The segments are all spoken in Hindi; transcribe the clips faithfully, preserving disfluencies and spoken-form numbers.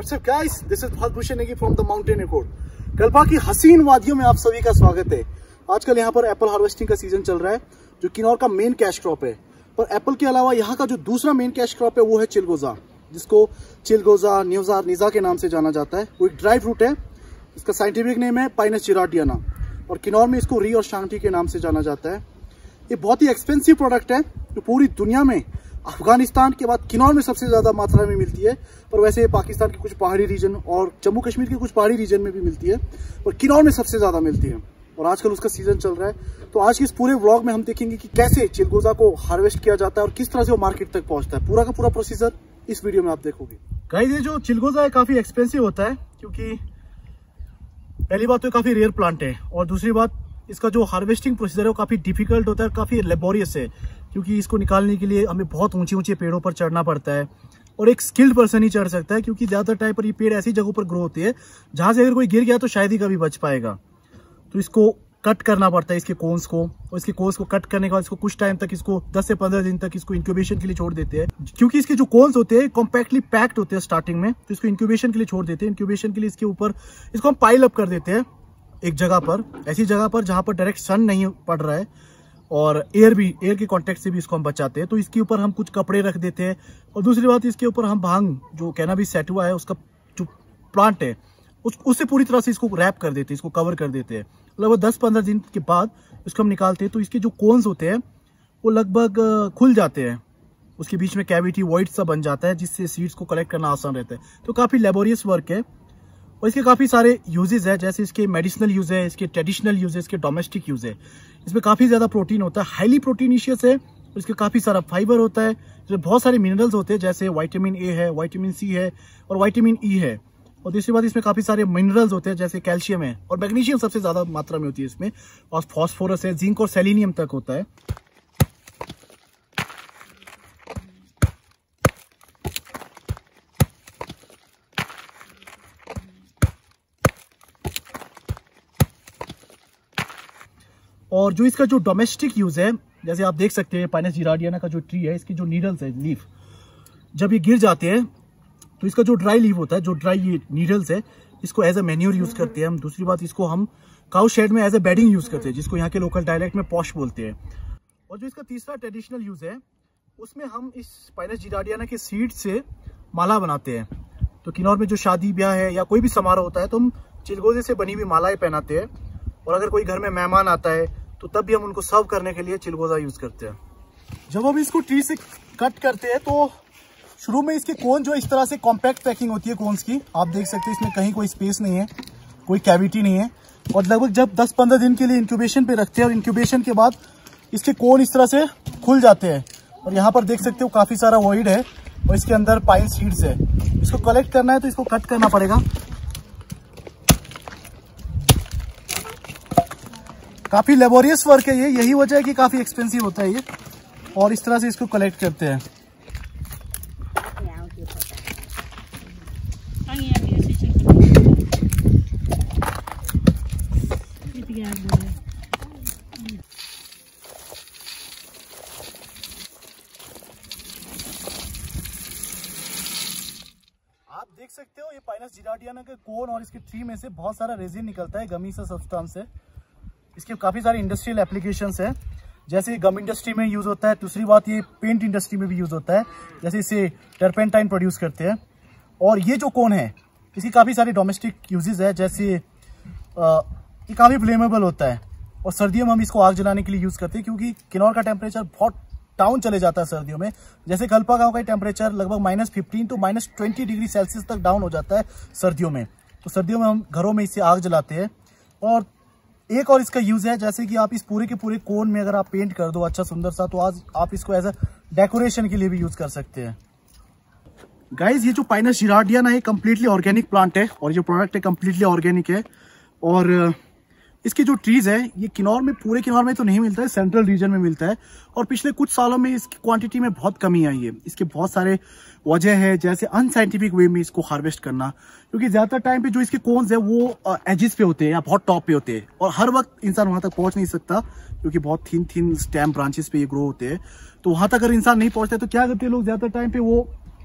What's up guys? This is Bharat Negi from the Mountain Accord. Kalpa की हसीन वादियों में आप सभी का स्वागत है। आजकल यहाँ पर एप्पल हार्वेस्टिंग का सीजन चल रहा है, जो किन्नौर का मेन कैश क्रॉप है। पर एप्पल के अलावा यहाँ का जो दूसरा मेन कैश क्रॉप है वो है चिलगोजा, जिसको चिलगोजा न्यूजा निजा के नाम से जाना जाता है। वो एक ड्राई फ्रूट है, इसका साइंटिफिक नेम है पाइनस जिराडियाना, और किन्नौर में इसको री और शांति के नाम से जाना जाता है। ये बहुत ही एक्सपेंसिव प्रोडक्ट है, जो पूरी दुनिया में अफगानिस्तान के बाद किन्नौर में सबसे ज्यादा मात्रा में मिलती है। पर वैसे पाकिस्तान के कुछ पहाड़ी रीजन और जम्मू कश्मीर के कुछ पहाड़ी रीजन में भी मिलती है, और किन्नौर में सबसे ज्यादा मिलती है। और आजकल उसका सीजन चल रहा है। तो आज के इस पूरे व्लॉग में हम देखेंगे कि कैसे चिलगोजा को हार्वेस्ट किया जाता है और किस तरह से वो मार्केट तक पहुंचता है। पूरा का पूरा प्रोसीजर इस वीडियो में आप देखोगे। गाइस, ये जो चिलगोजा है काफी एक्सपेंसिव होता है, क्योंकि पहली बात तो काफी रेयर प्लांट है, और दूसरी बात इसका जो हार्वेस्टिंग प्रोसीजर है वो काफी डिफिकल्ट होता है, काफी लेबोरियस है, क्योंकि इसको निकालने के लिए हमें बहुत ऊंचे ऊंचे पेड़ों पर चढ़ना पड़ता है, और एक स्किल्ड पर्सन ही चढ़ सकता है, क्योंकि ज्यादातर टाइम पर ये पेड़ ऐसी जगहों पर ग्रो होती है जहां से अगर कोई गिर गया तो शायद ही कभी बच पाएगा। तो इसको कट करना पड़ता है, इसके कोन्स को, और इसके कोन्स को कट करने के बाद इसको कुछ टाइम तक, इसको दस से पंद्रह दिन तक इसको इंक्यूबेशन के लिए छोड़ देते हैं, क्योंकि इसके जो कोन्स होते हैं कॉम्पैक्टली पैक्ड होते हैं स्टार्टिंग में। तो इसको इंक्यूबेशन के लिए छोड़ देते हैं। इंक्यूबेशन के लिए इसके ऊपर इसको हम पाइल अप कर देते हैं एक जगह पर, ऐसी जगह पर जहां पर डायरेक्ट सन नहीं पड़ रहा है, और एयर भी एयर के कांटेक्ट से भी इसको हम बचाते हैं। तो इसके ऊपर हम कुछ कपड़े रख देते हैं, और दूसरी बात इसके ऊपर हम भांग, जो कैनाबिस सैटिवा है उसका जो प्लांट है, उस उससे पूरी तरह से इसको रैप कर देते हैं, इसको कवर कर देते हैं। लगभग दस पंद्रह दिन के बाद इसको हम निकालते हैं। तो इसके जो कोन्स होते हैं वो लगभग खुल जाते हैं, उसके बीच में कैविटी वॉइड सा बन जाता है, जिससे सीड्स को कलेक्ट करना आसान रहता है। तो काफी लेबोरियस वर्क है, और इसके काफी सारे यूजेस है, जैसे इसके मेडिसिनल यूज है, इसके ट्रेडिशनल यूज है, इसके डोमेस्टिक यूज है। इसमें काफी ज्यादा प्रोटीन होता है, हाईली प्रोटीनिशियस है, और इसके काफी सारा फाइबर होता है, इसमें बहुत सारे मिनरल्स होते हैं, जैसे विटामिन ए है, विटामिन सी है, और विटामिन ई है। और दूसरी बात, इसमें काफी सारे मिनरल्स होते हैं, जैसे कैल्शियम है, और मैग्नीशियम सबसे ज्यादा मात्रा में होती है इसमें, और फॉस्फोरस है, जिंक और सेलेनियम तक होता है। और जो इसका जो डोमेस्टिक यूज है, जैसे आप देख सकते हैं पाइनस जिराडियाना का जो ट्री है, इसकी जो नीडल्स है, लीफ, जब ये गिर जाते हैं तो इसका जो ड्राई लीफ होता है, जो ड्राई ये नीडल्स है, इसको एज ए मैन्योर यूज करते हैं हम। दूसरी बात, इसको हम काउ शेड में एज ए बेडिंग यूज करते हैं, जिसको यहाँ के लोकल डायलेक्ट में पॉश बोलते हैं। और जो इसका तीसरा ट्रेडिशनल यूज है, उसमें हम इस पाइनस जिराडियाना के सीड से माला बनाते हैं। तो किन्नौर में जो शादी ब्याह है या कोई भी समारोह होता है, तो हम चिलगोजे से बनी हुई मालाएं पहनाते हैं, और अगर कोई घर में मेहमान आता है तो तब भी हम उनको सर्व करने के लिए चिलगोजा यूज करते हैं। जब हम इसको ट्री से कट करते हैं तो शुरू में इसके कोन जो इस तरह से कॉम्पैक्ट पैकिंग होती है कोन्स की, आप देख सकते हैं इसमें कहीं कोई स्पेस नहीं है, कोई कैविटी नहीं है। और लगभग जब दस पंद्रह दिन के लिए इंक्यूबेशन पे रखते हैं, और इंक्यूबेशन के बाद इसके कोन इस तरह से खुल जाते हैं, और यहाँ पर देख सकते हो काफी सारा वॉइड है, और इसके अंदर पाइन सीड्स है। इसको कलेक्ट करना है तो इसको कट करना पड़ेगा। काफी लेबोरियस वर्क है ये, यही वजह है कि काफी एक्सपेंसिव होता है ये। और इस तरह से इसको कलेक्ट करते हैं। आप देख सकते हो ये पाइनस जिराडियाना के कोन और इसके ट्री में से बहुत सारा रेजिन निकलता है, गमी सा सब्सटेंस है। इसके काफी सारे इंडस्ट्रियल एप्लीकेशंस है, जैसे गम इंडस्ट्री में यूज होता है। दूसरी बात, ये पेंट इंडस्ट्री में भी यूज होता है, जैसे इसे टर्पेंटाइन प्रोड्यूस करते हैं। और ये जो कोन है, इसकी काफी सारे डोमेस्टिक यूजेस है, जैसे आ, ये काफी फ्लेमेबल होता है, और सर्दियों में हम इसको आग जलाने के लिए यूज करते हैं, क्योंकि किन्नौर का टेम्परेचर बहुत डाउन चले जाता है सर्दियों में। जैसे कल्पा गांव का टेम्परेचर लगभग minus fifteen to minus twenty degree Celsius तक डाउन हो जाता है सर्दियों में। तो सर्दियों में हम घरों में इससे आग जलाते हैं। और एक और इसका यूज है, जैसे कि आप इस पूरे के पूरे कोन में अगर आप पेंट कर दो अच्छा सुंदर सा, तो आज आप इसको एज अ डेकोरेशन के लिए भी यूज कर सकते हैं। गाइज, ये जो पाइनस जिराडियाना है कम्प्लीटली ऑर्गेनिक प्लांट है, और जो प्रोडक्ट है कम्प्लीटली ऑर्गेनिक है। और इसके जो ट्रीज है ये किन्नौर में, पूरे किन्नौर में तो नहीं मिलता है, सेंट्रल रीजन में मिलता है, और पिछले कुछ सालों में इसकी क्वांटिटी में बहुत कमी आई है। इसके बहुत सारे वजह है, जैसे अनसाइंटिफिक वे में इसको हार्वेस्ट करना, क्योंकि ज्यादातर टाइम पे जो इसके कोन्स है वो एजिस पे होते हैं या बहुत टॉप पे होते हैं, और हर वक्त इंसान वहां तक पहुंच नहीं सकता, क्योंकि बहुत थिन थिन स्टेम ब्रांचेस पे ये ग्रो होते हैं। तो वहां तक अगर इंसान नहीं पहुंचता तो क्या करते हैं लोग, ज्यादातर टाइम पे वो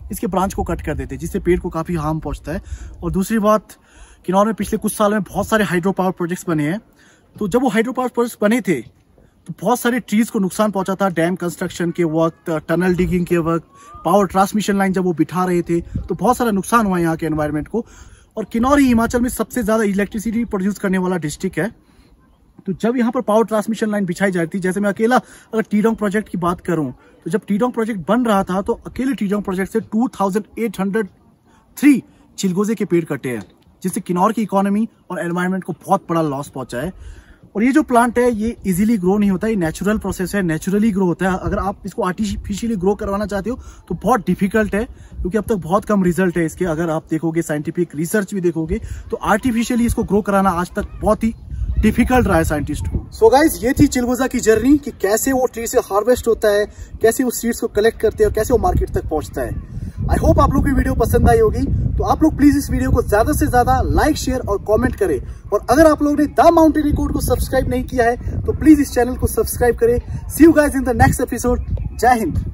इसके ब्रांच को कट कर देते हैं, जिससे पेड़ को काफी हार्म पहुंचता है। और दूसरी बात, किन्नौर में पिछले कुछ साल में बहुत सारे हाइड्रो पावर प्रोजेक्ट्स बने हैं। तो जब वो हाइड्रो पावर प्रोजेक्ट्स बने थे तो बहुत सारे ट्रीज को नुकसान पहुंचा था। डैम कंस्ट्रक्शन के वक्त, टनल डिगिंग के वक्त, पावर ट्रांसमिशन लाइन जब वो बिठा रहे थे, तो बहुत सारा नुकसान हुआ यहाँ के एनवायरनमेंट को। और किन्नौर ही हिमाचल में सबसे ज्यादा इलेक्ट्रिसिटी प्रोड्यूस करने वाला डिस्ट्रिक्ट है। तो जब यहाँ पर पावर ट्रांसमिशन लाइन बिछाई जाती थी, जैसे मैं अकेला अगर टीडोंग प्रोजेक्ट की बात करूं, तो जब टीडोंग प्रोजेक्ट बन रहा था तो अकेले टीडोंग प्रोजेक्ट से two thousand eight hundred three चिलगोजे के पेड़ कटे हैं, जिससे किन्नौर की इकोनॉमी और एनवायरनमेंट को बहुत बड़ा लॉस पहुंचा है। और ये जो प्लांट है ये इजीली ग्रो नहीं होता, ये नेचुरल प्रोसेस है, नेचुरली ग्रो होता है। अगर आप इसको आर्टिफिशियली ग्रो करवाना चाहते हो तो बहुत डिफिकल्ट है, क्योंकि अब तक बहुत कम रिजल्ट है इसके। अगर आप देखोगे, साइंटिफिक रिसर्च भी देखोगे, तो आर्टिफिशियली इसको ग्रो कराना आज तक बहुत ही डिफिकल्ट रहा है साइंटिस्ट को। सो गाइज, ये थी चिलगोजा की जर्नी कि कैसे वो ट्री से हार्वेस्ट होता है, कैसे वो सीड्स को कलेक्ट करते हैं और कैसे वो मार्केट तक पहुंचता है। आई होप आप लोग की वीडियो पसंद आई होगी। तो आप लोग प्लीज इस वीडियो को ज्यादा से ज्यादा लाइक, शेयर और कमेंट करें। और अगर आप लोगों ने द माउंटेन रिकॉर्ड को सब्सक्राइब नहीं किया है तो प्लीज इस चैनल को सब्सक्राइब करें। See you guys in the next episode. Jai Hind.